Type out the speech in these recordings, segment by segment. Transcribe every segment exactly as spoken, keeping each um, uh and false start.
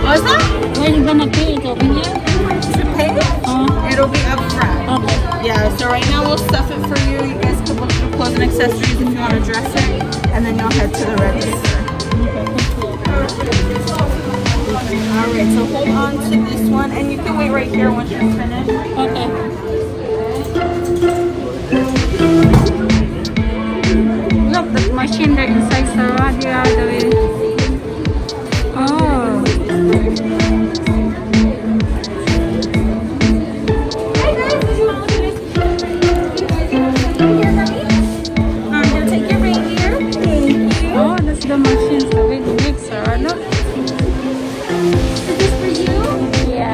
What's that? Where you gonna pay it over here? To pay it? Uh, It'll be up front. okay. Yeah, so right now we'll stuff it for you. You guys can look for clothes and accessories if you want to dress it. And then you'll head to the register. Alright, so hold on to this one. And you can wait right here once you're finished. Okay. Look, the machine there inside Sarah, the other way. Oh. Hey guys, did you want to look at this? I'm going to take your reindeer. Thank you. Oh, that's the machine. So big, big, Sarah. Look. Is this for you? Yeah.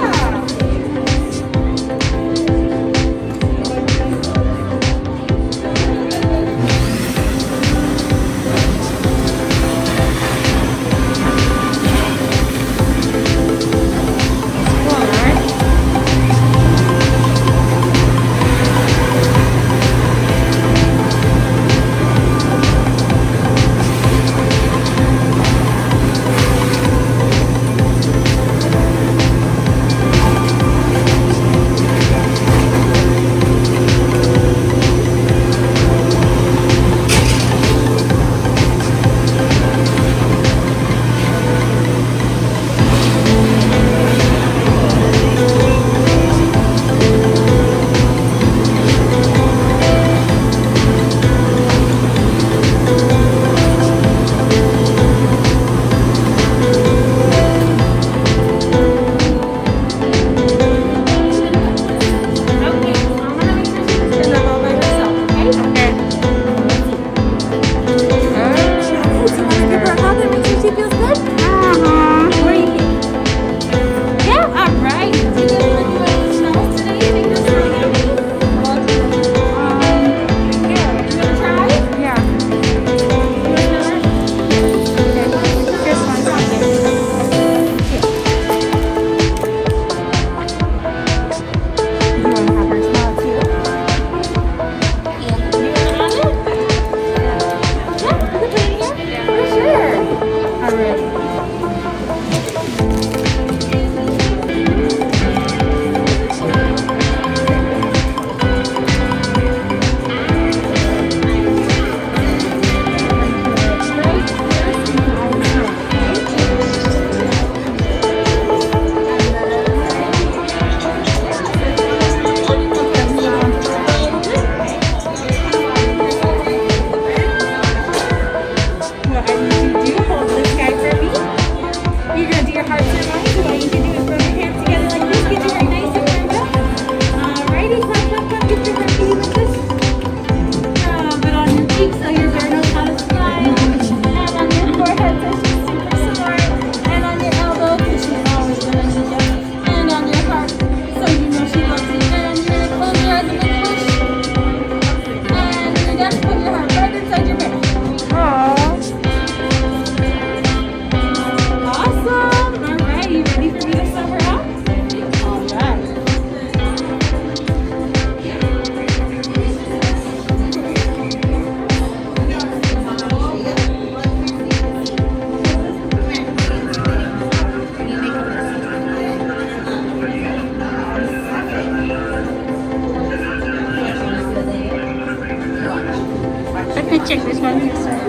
Check this one here, Sarah.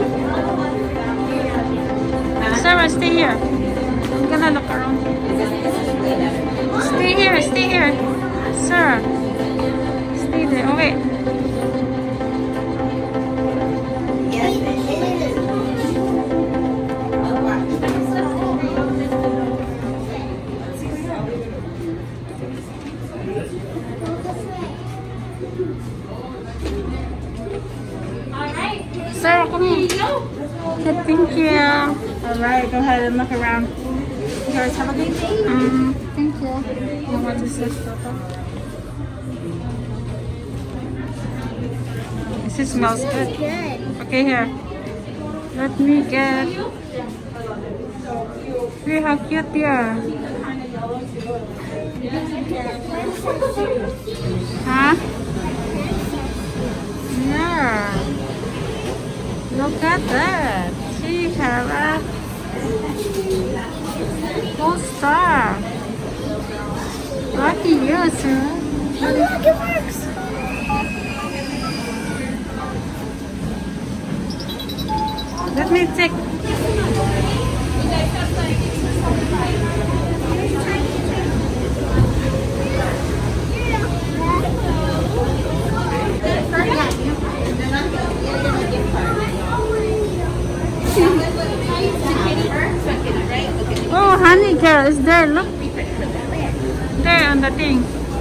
Sarah, stay here. I'm gonna look around. Stay here, stay here. Sarah. Stay there. Oh, wait. Sarah, come here. Okay, thank you. Alright, go ahead and look around. You guys have a good day. Um, thank you. You want to see photo? This smells good. Okay, here. Let me get. See how cute they are. Huh? Yeah. Look at that. See, Sarah. Gold star. Lucky you, sir. Oh, look, it works. Let me check. Oh, honey girl is there. Look. There on the thing.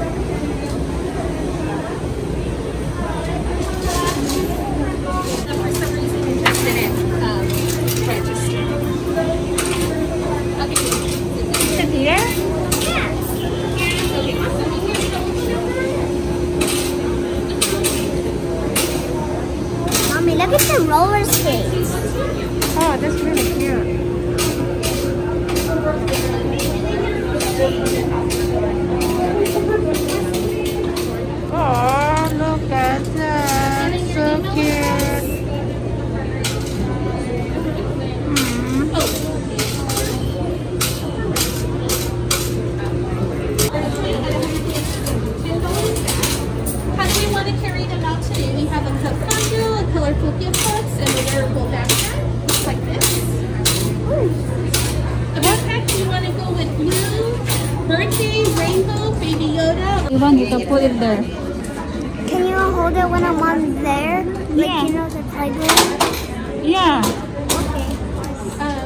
For some reason, it just didn't um, register. Okay. Is it here? Yeah. Okay, awesome. Mommy, look at the roller skates. Oh, that's really cute. Oh, look at that. So cute. Hmm. How do we want to carry them out today? We have a cup bundle, a colorful gift box, and a wearable backpack. Looks like this. The backpack, do you want to go with blue, birthday, rainbow, baby Yoda? You want you to put it there. Can you hold it when I'm on there? Like, Yeah. you know, the tiger? Yeah. Okay. Um,